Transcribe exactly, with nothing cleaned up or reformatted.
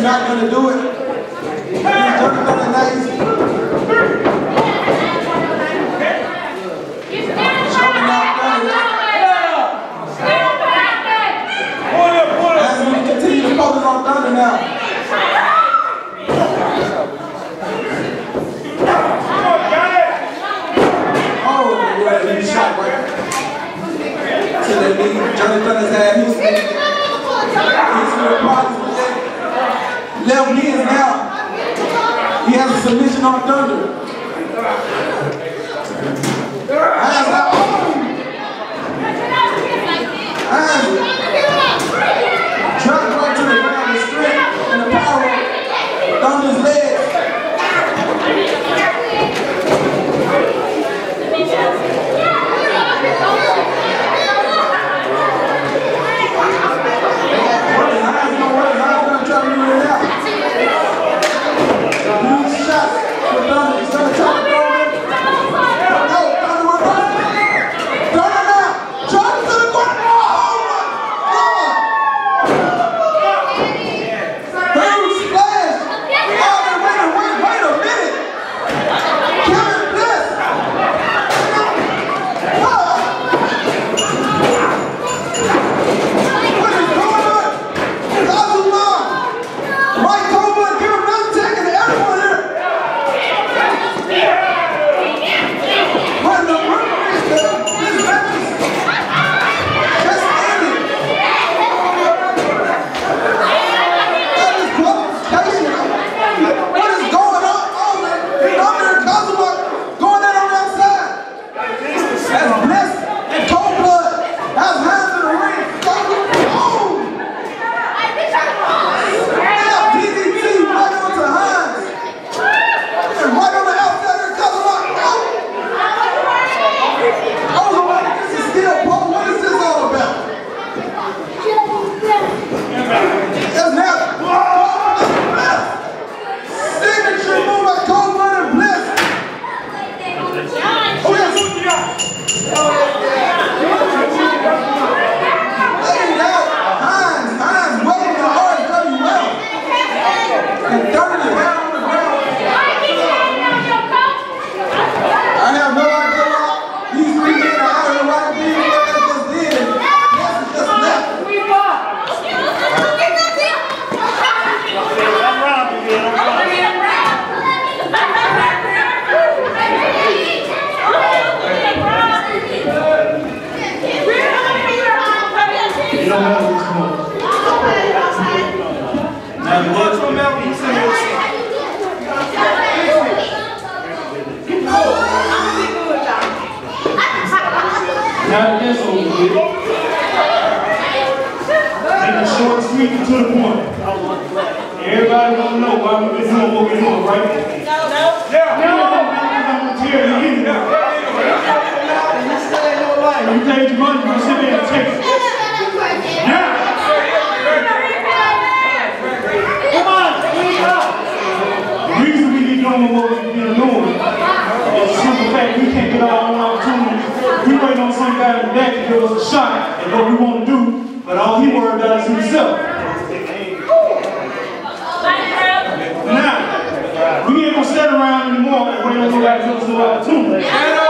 not going to do it. He's Jonathan Nice. Showing out Thunder. As we continue to focus on Thunder now. Oh, yeah, he shot right to the knee. Jonathan has had Houston. Houston problems with that. Left hands now. He has a submission on Thunder. Hands up. Hands up. Drop right to the ground, the strength and the power. Thunder's legs. Now this over with. Make it short, sweet, and to the point. Everybody wanna know why we've been doing what we're doing, right? No. Yeah. No. I'm gonna tear you in. You paid your money, you sit there and take it. Now. Come on, please up. The reason we keep doing what we've been doing is the simple fact we can't get our own opportunities. We wait on some guy in the back to give us a shot at what we want to do, but all he worried about is himself. Now, we ain't gonna sit around anymore and wait on somebody to give us an opportunity.